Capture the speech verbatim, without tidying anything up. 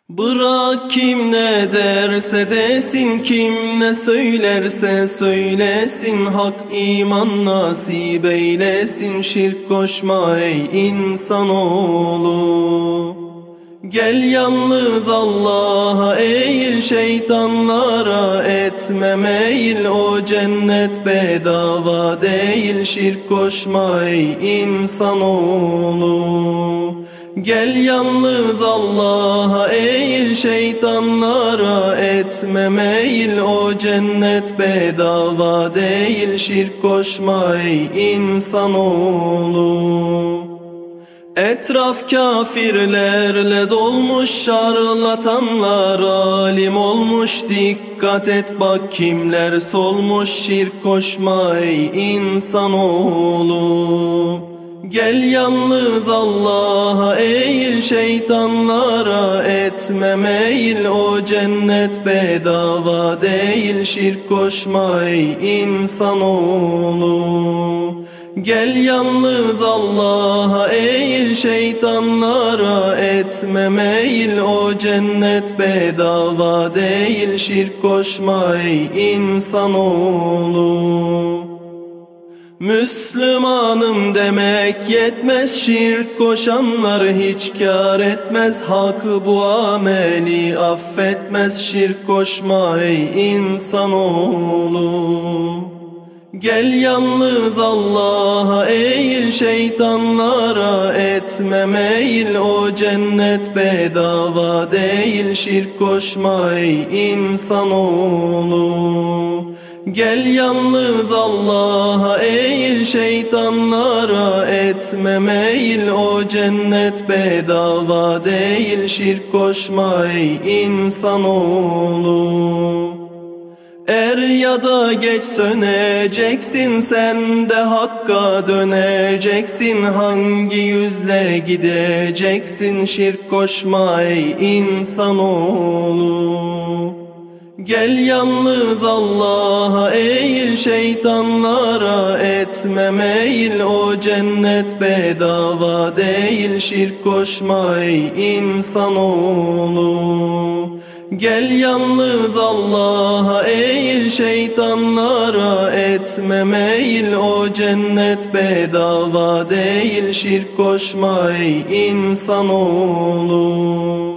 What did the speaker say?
Bırak kim ne derse desin, kim ne söylerse söylesin, hak iman nasip eylesin, şirk koşma ey insanoğlu. Gel yalnız Allah'a eğil, şeytanlara etme meyil, o cennet bedava değil, şirk koşma ey insanoğlu. Gel yalnız Allah'a eğil, şeytanlara etme meyil, o cennet bedava değil, şirk koşma ey insanoğlu. Etraf kafirlerle dolmuş, şarlatanlar alim olmuş, dikkat et bak kimler solmuş, şirk koşma ey insanoğlu. Gel yalnız Allah'a eğil, şeytanlara etme meyil, o cennet bedava değil, şirk koşma ey insanoğlu. Gel yalnız Allah'a eğil, şeytanlara etme meyil, o cennet bedava değil, şirk koşma ey insanoğlu. Müslümanım demek yetmez, şirk koşanlar hiç kâr etmez, hak bu ameli affetmez, şirk koşma ey insanoğlu. Gel yalnız Allah'a eğil, şeytanlara etme meyil, o cennet bedava değil, şirk koşma ey insanoğlu. Gel yalnız Allah'a eğil, şeytanlara etme meyil, o cennet bedava değil, şirk koşma ey insanoğlu. Er ya da geç söneceksin, sen de hakka döneceksin, hangi yüzle gideceksin, şirk koşma ey insanoğlu. Gel yalnız Allah'a eğil, şeytanlara etme meyil, o cennet bedava değil, şirk koşma ey insanoğlu. Gel yalnız Allah'a eğil, şeytanlara etme meyil, o cennet bedava değil, şirk koşma ey insanoğlu.